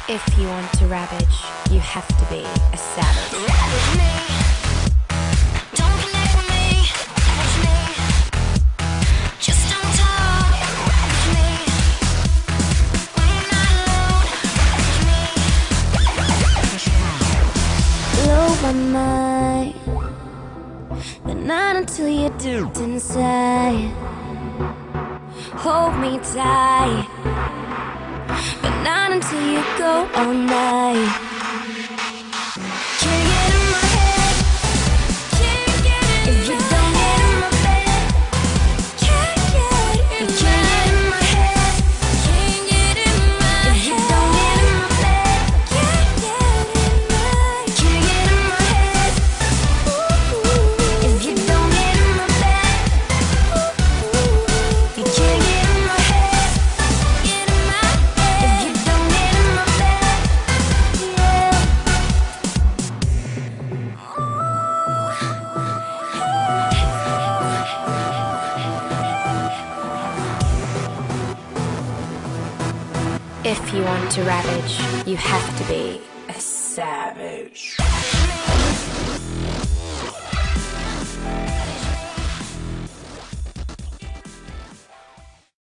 If you want to ravage, you have to be a savage. Ravage me, don't connect with me. Ravage me, just don't talk. Ravage me, when you're not alone. Ravage me. Blow my mind, but not until you're deep inside. Hold me tight, but not until you go all night. Can't get in my head, can't get in if you don't get in my bed. Can't get in my head, can't get in my head. If you don't get in my bed, can't get in my head. If you don't get in my bed, you can't get in my head. Get in my head. If you don't get in my bed, yeah. If you want to ravage, you have to be a savage.